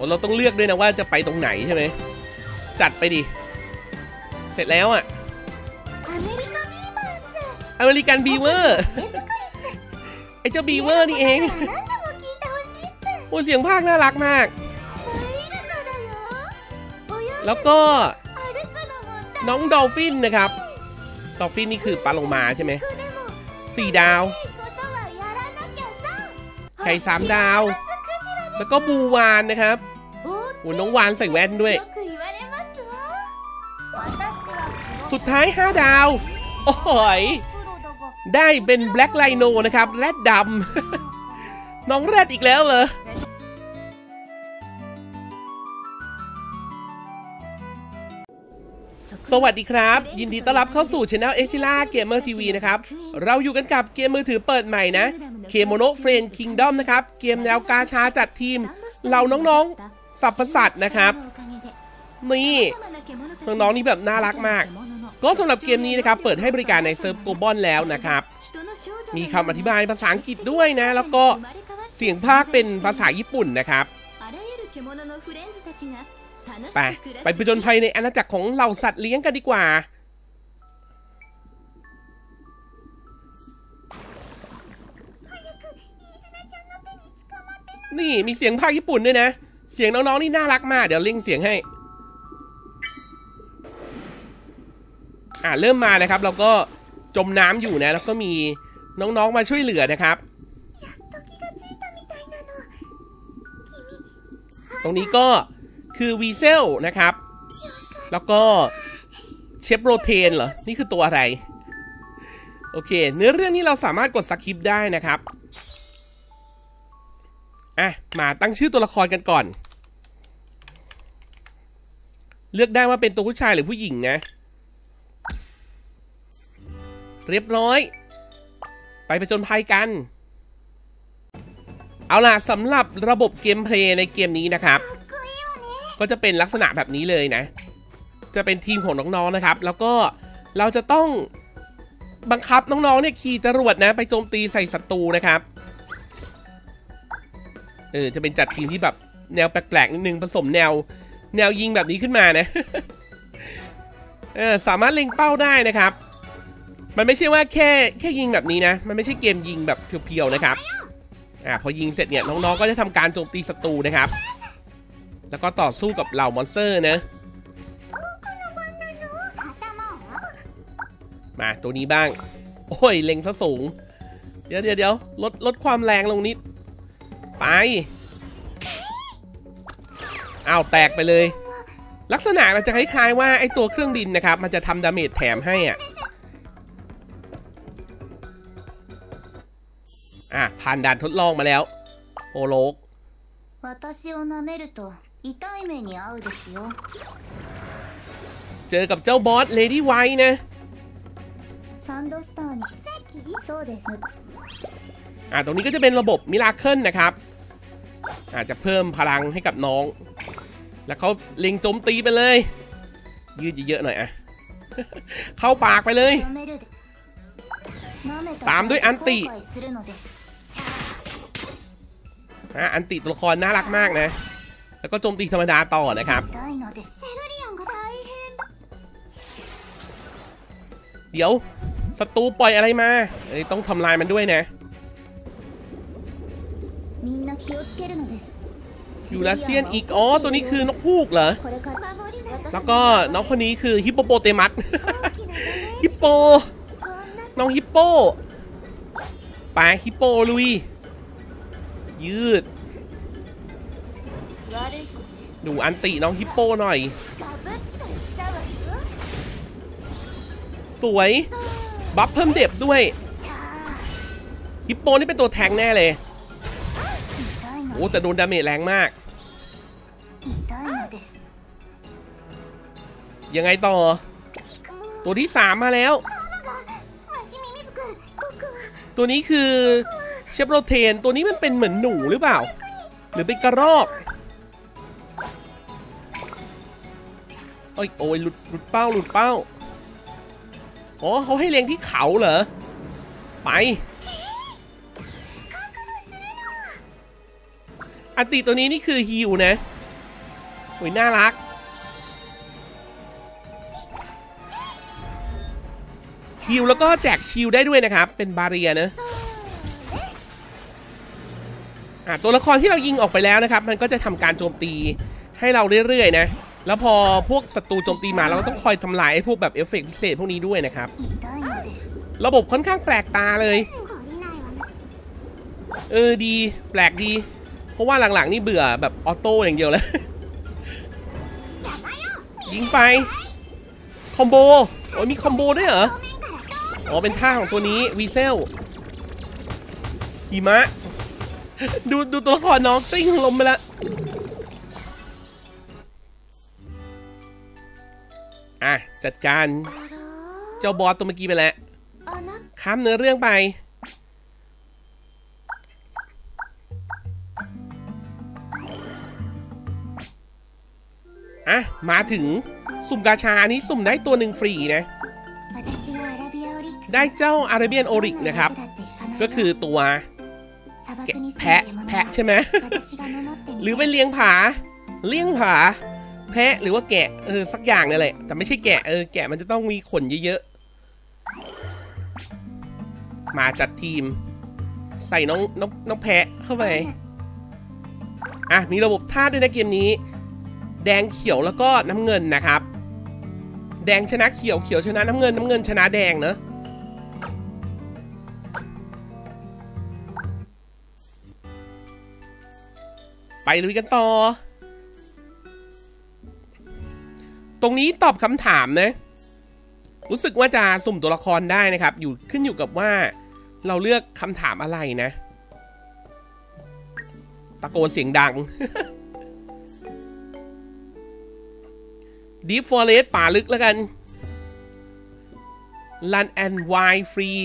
เราต้องเลือกด้วยนะว่าจะไปตรงไหนใช่ไหมจัดไปดิเสร็จแล้วอ่ะอเมริกันบีเวอร์ไอเจ้าบีเวอร์นี่เองโอ้เสียงภาคน่ารักมากแล้วก็น้องดอลฟินนะครับดอลฟินนี่คือปลาโลมาใช่ไหม4 ดาวไข่3 ดาวแล้วก็บูวานนะครับโอ้น้องวานใส่แว่นด้วยสุดท้าย5 ดาวโอ้ยได้เป็นแบล็กไลโนนะครับแรดดำน้องแรดอีกแล้วเหรอสวัสดีครับยินดีต้อนรับเข้าสู่ Channel Exila Gamer TV นะครับเราอยู่กันกับเกมมือถือเปิดใหม่นะเคโมโนเฟรนด์คิงดอมนะครับเกมแนวกาชาจัดทีมเราน้องๆสัพพสัตว์นะครับนี่น้องๆนี่แบบน่ารักมากก็สำหรับเกมนี้นะครับเปิดให้บริการในเซิร์ฟโกลบอลแล้วนะครับมีคำอธิบายภาษาอังกฤษด้วยนะแล้วก็เสียงพากย์เป็นภาษาญี่ปุ่นนะครับไปผจญภัยในอาณาจักรของเหล่าสัตว์เลี้ยงกันดีกว่านี่มีเสียงพากย์ญี่ปุ่นด้วยนะเสียงน้องๆนี่น่ารักมากเดี๋ยวลิงก์เสียงให้เริ่มมานะครับเราก็จมน้ำอยู่นะแล้วก็มีน้องๆมาช่วยเหลือนะครับตรงนี้ก็คือวีเซลนะครับแล้วก็เชฟโรเทนเหรอนี่คือตัวอะไรโอเคเนื้อเรื่องนี้เราสามารถกดสคิปได้นะครับมาตั้งชื่อตัวละครกันก่อนเลือกได้ว่าเป็นตัวผู้ชายหรือผู้หญิงนะเรียบร้อยไปผจญภัยกันเอาล่ะสำหรับระบบเกมเพลย์ในเกมนี้นะครับก็จะเป็นลักษณะแบบนี้เลยนะจะเป็นทีมของน้องๆนะครับแล้วก็เราจะต้องบังคับน้องๆเนี่ยขี่จรวดนะไปโจมตีใส่ศัตรูนะครับจะเป็นจัดทีมที่แบบแนวแปลกๆนิดนึงผสมแนวยิงแบบนี้ขึ้นมานะสามารถเล็งเป้าได้นะครับมันไม่ใช่ว่าแค่ยิงแบบนี้นะมันไม่ใช่เกมยิงแบบเพียวๆนะครับพอยิงเสร็จเนี่ยน้องๆก็จะทำการโจมตีศัตรูนะครับแล้วก็ต่อสู้กับเหล่ามอนสเตอร์นะมาตัวนี้บ้างโอ้ยเล็งซะสูงเดี๋ยวลดความแรงลงนิดไปแตกไปเลยลักษณะมันจะคล้ายๆว่าไอตัวเครื่องบินนะครับมันจะทำดาเมจแถมให้ผ่านด่านทดลองมาแล้วโอโลกเจอกับเจ้าบอสเลดี้ไวท์นะตรงนี้ก็จะเป็นระบบมิราเคิลนะครับอาจจะเพิ่มพลังให้กับน้องแล้วเขาเล็งโจมตีไปเลยยืดเยอะๆหน่อยเข้าปากไปเลยตามด้วยอันติอันติตัวละครน่ารักมากนะแล้วก็โจมตีธรรมดาต่อนะครับเดี๋ยวศัตรูปล่อยอะไรมาต้องทำลายมันด้วยนะยูราเซียนอีกตัวนี้คือนกฮูกเหรอแล้วก็น้องคนนี้คือฮิปโปโปเตมัส ฮิปโปน้องฮิปโปไปฮิปโปลุยยืดดูอันติน้องฮิปโปหน่อยสวยบัฟเพิ่มเดบด้วยฮิปโปนี่เป็นตัวแทงแน่เลยโอ้แต่โดนดาเมจแรงมากยังไงต่อตัวที่3มาแล้วตัวนี้คือเชฟโรเทนตัวนี้มันเป็นเหมือนหนูหรือเปล่าหรือเป็นกระรอกโอ้ยหลุดเป้าเขาให้เล็งที่เขาเหรอไปอันติตัวนี้นี่คือฮิวนะโอ้ยน่ารักฮิลแล้วก็แจกชิลได้ด้วยนะครับเป็นบาเรียนะตัวละครที่เรายิงออกไปแล้วนะครับมันก็จะทำการโจมตีให้เราเรื่อยๆนะแล้วพอพวกศัตรูโจมตีมาเราก็ต้องคอยทำลายไอ้พวกแบบเอฟเฟกต์พิเศษพวกนี้ด้วยนะครับระบบค่อนข้างแปลกตาเลยดีแปลกดีเพราะว่าหลังๆนี่เบื่อแบบออโต้อย่างเดียวแล้วยิงไปคอมโบโอ้ยมีคอมโบด้วยเหรออ๋อเป็นท่าของตัวนี้วีเซลหิมะดูตัวละครน้องกลิ้งลมไปแล้วจัดการเจ้าบอสตัวเมื่อกี้ไปแล้วข้ามเนื้อเรื่องไปมาถึงสุ่มกาชานี้สุ่มได้ตัวหนึ่งฟรีนะได้เจ้าอาราเบียนโอริกนะครับก็คือตัวแพะใช่ไหมหรือไปเลี้ยงผาแพะหรือว่าแกะสักอย่างนี่แหละแต่ไม่ใช่แกะแกะมันจะต้องมีขนเยอะๆมาจัดทีมใส่น้องแพะเข้าไปมีระบบธาตุด้วยนะเกมนี้แดงเขียวแล้วก็น้ำเงินนะครับแดงชนะเขียวชนะน้ำเงินชนะแดงเนอะไปลุยกันต่อตรงนี้ตอบคำถามนะรู้สึกว่าจะสุ่มตัวละครได้นะครับขึ้นอยู่กับว่าเราเลือกคำถามอะไรนะตะโกนเสียงดัง Deep Forest ป่าลึกแล้วกัน Run and Wild Free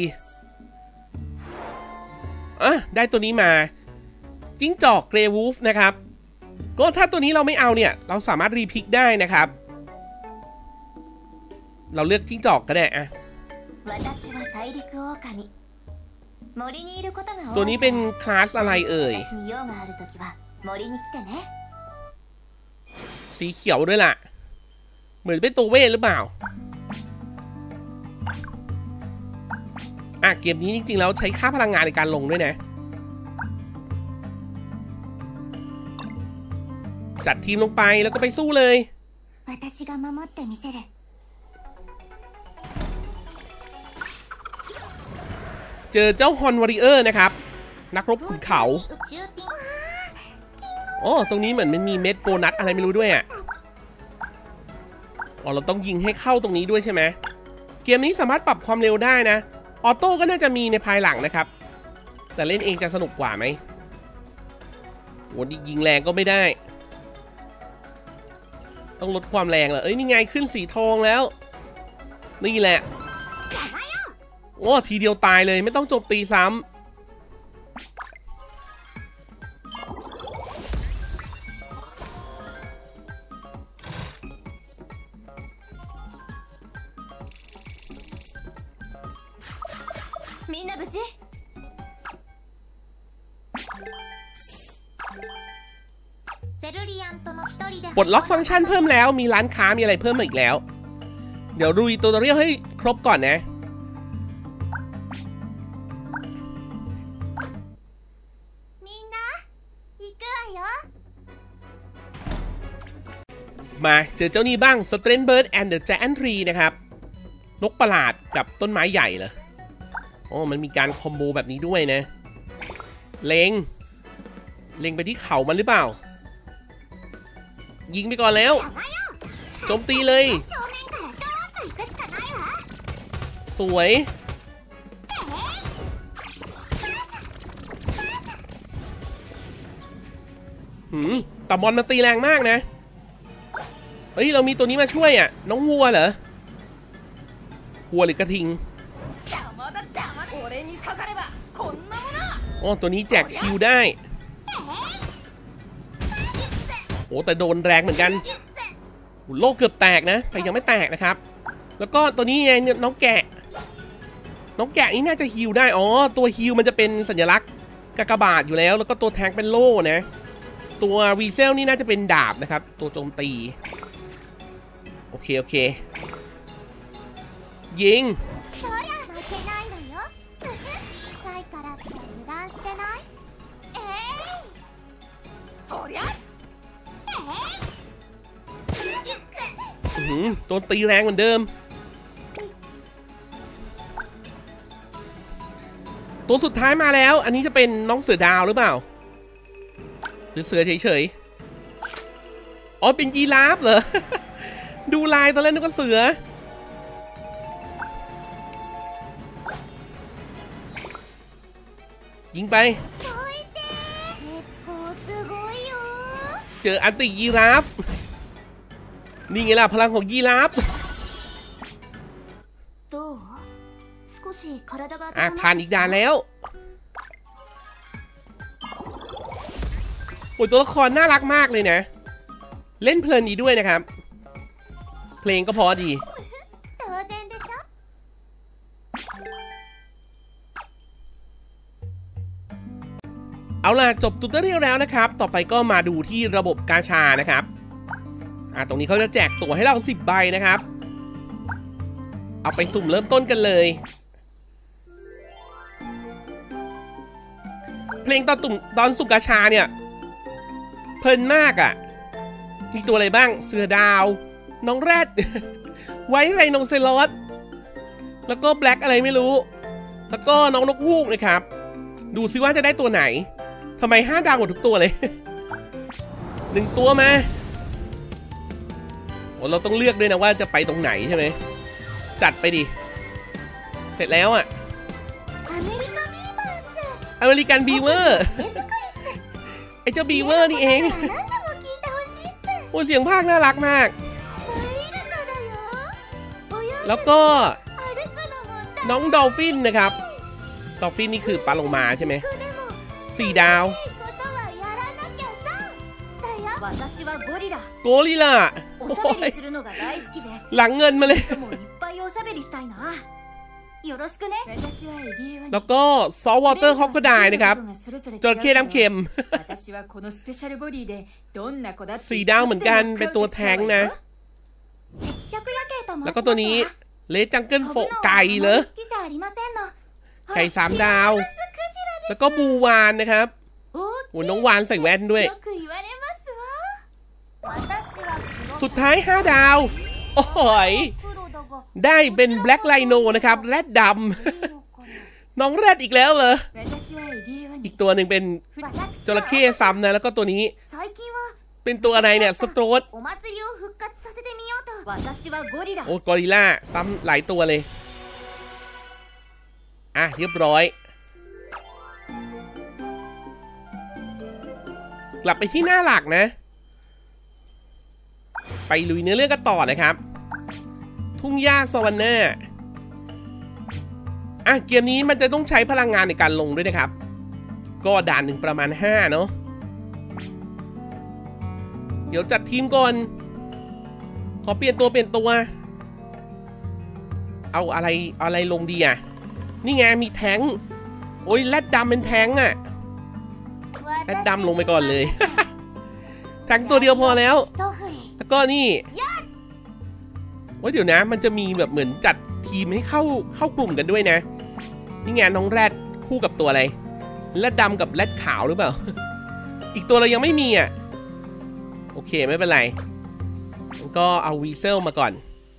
ได้ตัวนี้มาจิ้งจอกเกรย์วูฟนะครับก็ถ้าตัวนี้เราไม่เอาเนี่ยเราสามารถรีพิกได้นะครับเราเลือกจิ้งจอกก็ได้ตัวนี้เป็นคลาสอะไรเอ่ยสีเขียวด้วยล่ะเหมือนเป็นตัวเวทหรือเปล่าเกมนี้จริงๆแล้วใช้ค่าพลังงานในการลงด้วยนะจัดทีมลงไปแล้วก็ไปสู้เลยเจอเจ้าฮอนวอริเออร์นะครับนักรบขุนเขาตรงนี้เหมือนมันมีเม็ดโบนัสอะไรไม่รู้ด้วยเราต้องยิงให้เข้าตรงนี้ด้วยใช่ไหมเกมนี้สามารถปรับความเร็วได้นะออโต้ก็น่าจะมีในภายหลังนะครับแต่เล่นเองจะสนุกกว่าไหมยิงแรงก็ไม่ได้ต้องลดความแรงเหรอนี่ไงขึ้นสีทองแล้วนี่แหละทีเดียวตายเลยไม่ต้องโจมตีซ้ำปลดล็อกฟังก์ชันเพิ่มแล้วมีร้านค้ามีอะไรเพิ่มมาอีกแล้วเดี๋ยวดูตัวเรียกให้ครบก่อนนะมาเจอเจ้านี้บ้าง Strange Bird and the Giant Tree นะครับนกประหลาดกับต้นไม้ใหญ่เหรอมันมีการคอมโบแบบนี้ด้วยนะเล็งไปที่เข่ามันหรือเปล่ายิงไปก่อนแล้วโจมตีเลยสวยแต่บอลมันตีแรงมากนะเรามีตัวนี้มาช่วยน้องวัวเหรอวัวหรือกระทิงตัวนี้แจกชิลได้แต่โดนแรงเหมือนกันโลกเกือบแตกนะแต่ยังไม่แตกนะครับแล้วก็ตัวนี้ไงน้องแกะนี่น่าจะฮิลได้ตัวฮิลมันจะเป็นสัญลักษณ์กากบาทอยู่แล้วก็ตัวแทงเป็นโล่นะตัววีเซลนี่น่าจะเป็นดาบนะครับตัวโจมตีโอเคยิงโดนตีแรงเหมือนเดิมตัวสุดท้ายมาแล้วอันนี้จะเป็นน้องเสือดาวหรือเปล่าหรือเสือเฉยๆอ๋อเป็นยีราฟเหรอ ดูลายตอนแรกนึกว่าเสือยิงไปเจออันติยีราฟนี่ไงล่ะพลังของยีราฟผ่านอีกด่านแล้วโอ้ยตัวละครน่ารักมากเลยนะเล่นเพลินดีด้วยนะครับเพลงก็พอดีเอาล่ะจบตุตเรียลแล้วนะครับต่อไปก็มาดูที่ระบบกาชานะครับตรงนี้เขาจะแจกตั๋วให้เรา10 ใบนะครับเอาไปสุ่มเริ่มต้นกันเลยเพลงตอนสุ่มกาชาเนี่ยเพลินมากอ่ะมีตัวอะไรบ้างเสือดาวน้องแรด ไว้ไรโนเซลอสแล้วก็แบล็กอะไรไม่รู้แล้วก็น้องนกฮูกนะครับดูซิว่าจะได้ตัวไหนทำไม5 ดาวหมดทุกตัวเลย 1 ตัวมาโอ้เราต้องเลือกด้วยนะว่าจะไปตรงไหนใช่ไหมจัดไปดิเสร็จแล้วอ่ะอเมริกันบีเวอร์ไอ้เจ้าบีเวอร์นี่เองโอ้เสียงภาคน่ารักมากแล้วก็น้องดอลฟินนะครับดอลฟินนี่คือปลาโลมาใช่ไหม4 ดาวโกริล่าหลังเงินมาเลยแล้วก็ซอลวอเตอร์ฮอกก็ได้นะครับจระเข้น้ำเค็ม4 ดาวเหมือนกันเป็นตัวแทงนะแล้วก็ตัวนี้เลสจังเกิลโฟไก่เหรอไก่3 ดาวแล้วก็บูวานนะครับโอ้น้องวานใส่แว่นด้วยสุดท้าย5 ดาวโอ้ยได้เป็นแบล็กไลโนนะครับแรดดำน้องแรดอีกแล้วเหรออีกตัวหนึ่งเป็นจระเข้ซ้ำนะแล้วก็ตัวนี้เป็นตัวอะไรเนี่ยสโตรสโอ้กอริลล่าซ้ำหลายตัวเลยเรียบร้อยกลับไปที่หน้าหลักนะไปลุยเนื้อเรื่องกันต่อนะครับทุ่งหญ้าสวรรค์เกมนี้มันจะต้องใช้พลังงานในการลงด้วยนะครับก็ด่านหนึ่งประมาณ5เนาะเดี๋ยวจัดทีมก่อนขอเปลี่ยนตัวเอาอะไรลงดีนี่ไงมีแทงโอ้ยแรดดำเป็นแทงแรดดำลงไปก่อนเลย แทงตัวเดียวพอแล้วแล้วก็นี่ว่าเดี๋ยวนะมันจะมีแบบเหมือนจัดทีมให้เข้ากลุ่มกันด้วยนะนี่ไงน้องแรดคู่กับตัวอะไรแรดดำกับแรดขาวหรือเปล่า อีกตัวเรายังไม่มีโอเคไม่เป็นไรก็เอาวีเซลมาก่อน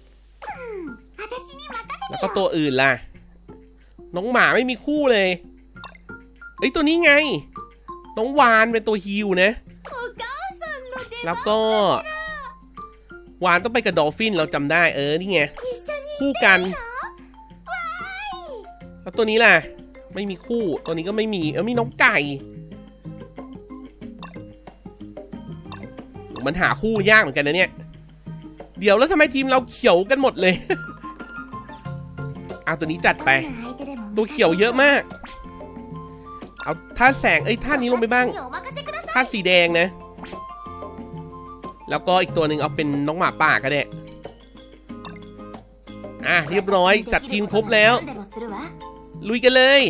แล้วก็ตัวอื่นล่ะน้องหมาไม่มีคู่เลยตัวนี้ไงน้องวานเป็นตัวฮิวนะแล้วก็วานต้องไปกับดอลฟินเราจำได้นี่ไงคู่กันแล้วตัวนี้ล่ะไม่มีคู่ตัวนี้ก็ไม่มีมีน้องไก่มันหาคู่ยากเหมือนกันนะเนี่ยเดี๋ยวแล้วทำไมทีมเราเขียวกันหมดเลยเอาตัวนี้จัดไปตัวเขียวเยอะมากเอาท่าแสงท่านี้ลงไปบ้างท่าสีแดงนะแล้วก็อีกตัวหนึ่งเอาเป็นน้องหมาป่าก็ได้เรียบร้อยจัดทีมครบแล้วลุยกันเลย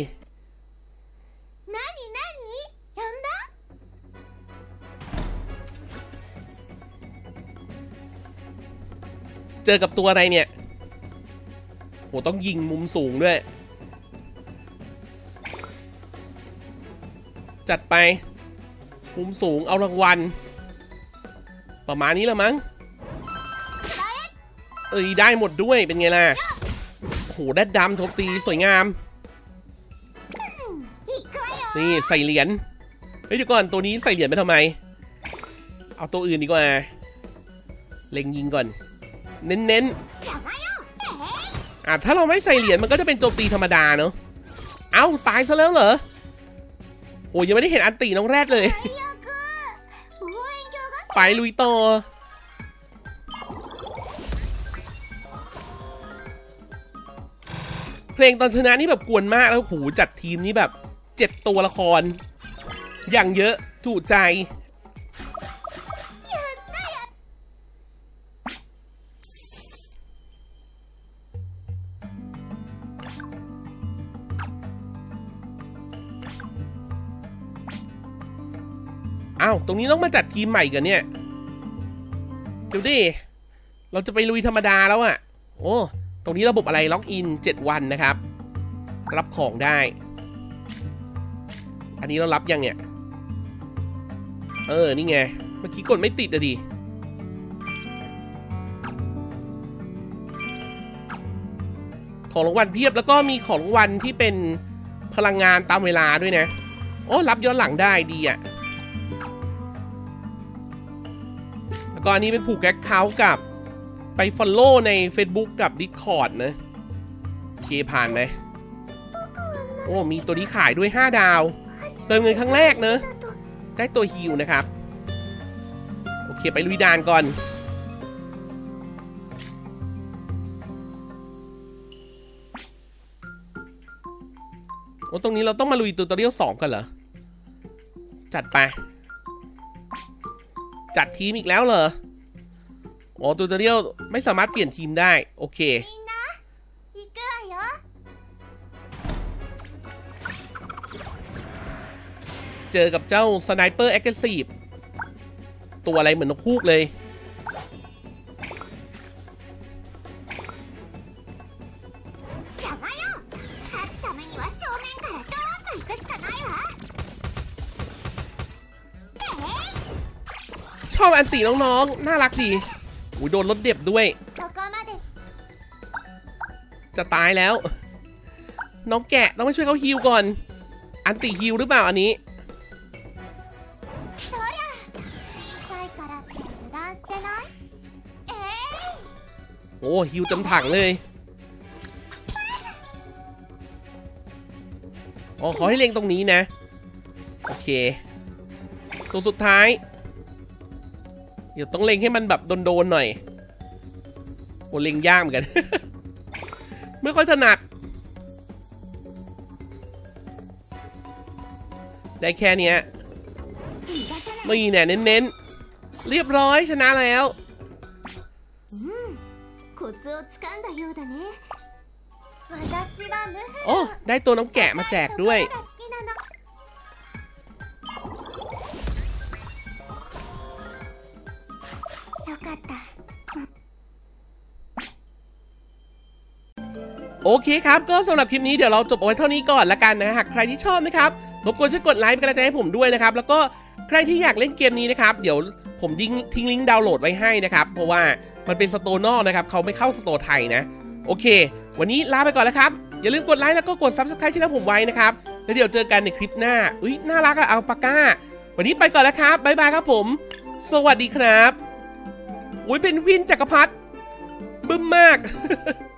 เจอกับตัวอะไรเนี่ยโหต้องยิงมุมสูงด้วยจัดไปมุมสูงเอารางวัลประมาณนี้ละมั้งได้หมดด้วยเป็นไงล่ะโหแดดดำโทบตีสวยงามนี่ใส่เหรียญเฮ้ยเดี๋ยวก่อนตัวนี้ใส่เหรียญไปทำไมเอาตัวอื่นดีกว่าเล็งยิงก่อนเน้นถ้าเราไม่ใส่เหรียญมันก็จะเป็นโจมตีธรรมดาเนอะเอ้าตายซะแล้วเหรอโอ้ยังไม่ได้เห็นอันตีน้องแรดเลยไปลุยต่อเพลงตอนชนะนี่แบบกวนมากแล้วโหจัดทีมนี้แบบ7ตัวละครอย่างเยอะถูกใจอ้าวตรงนี้ต้องมาจัดทีมใหม่กันเนี่ยเดี๋ยวดิเราจะไปลุยธรรมดาแล้วอะโอ้ตรงนี้ระบบอะไรล็อกอิน7 วันนะครับรับของได้อันนี้เรารับยังเนี่ยนี่ไงเมื่อกี้กดไม่ติดอะดิของรางวัลเพียบแล้วก็มีของรางวัลที่เป็นพลังงานตามเวลาด้วยนะโอ้รับย้อนหลังได้ดีอะแล้วก็อันนี้เป็นผูกแอคเคาท์กับไปฟอลโล่ใน Facebook กับ Discord นะโอเคผ่านไหมโอ้มีตัวนี้ขายด้วย5 ดาวเติมเงินครั้งแรกเนอะได้ตัวฮิวนะครับโอเคไปลุยด่านก่อนโอ้ตรงนี้เราต้องมาลุยตัวเรียว2กันเหรอจัดไปจัดทีมอีกแล้วเหรอโอ้ตัวเรียวไม่สามารถเปลี่ยนทีมได้โอเคเจอกับเจ้าสไนเปอร์แอคทีฟตัวอะไรเหมือนนกฮูกเลยชอบอันตีน้องๆน่ารักดีอุ้ยโดนรถเด็บด้วยจะตายแล้วน้องแกะต้องมาช่วยเขาฮิวก่อนอันตีฮิวหรือเปล่าอันนี้โอ้ฮิวเต็มถังเลยอ๋อขอให้เล็งตรงนี้นะโอเคตัวสุดท้ายเดี๋ยวต้องเล็งให้มันแบบโดนๆหน่อยโอ้เล็งยากเหมือนกัน ไม่ค่อยถนัดได้แค่นี้ไม่แน่เน้นๆเรียบร้อยชนะแล้วโอ้ได้ตัวน้องแกะมาแจกด้วยโอเคครับก็สำหรับคลิปนี้เดี๋ยวเราจบเอาไว้เท่านี้ก่อนละกันนะหากใครที่ชอบนะครับรบกวนช่วยกดไลค์เป็นกำลังใจให้ผมด้วยนะครับแล้วก็ใครที่อยากเล่นเกมนี้นะครับเดี๋ยวผมทิ้งลิงก์ดาวน์โหลดไว้ให้นะครับเพราะว่ามันเป็นสโตร์นอกนะครับเขาไม่เข้าสโตร์ไทยนะโอเควันนี้ลาไปก่อนแล้วครับอย่าลืมกดไลค์แล้วก็กด Subscribe ช่องผมไว้นะครับแล้วเดี๋ยวเจอกันในคลิปหน้าน่ารักอะอัลปาก้าวันนี้ไปก่อนแล้วครับบ๊ายบายครับผมสวัสดีครับเป็นวินจักรพรรดิบึ้มมาก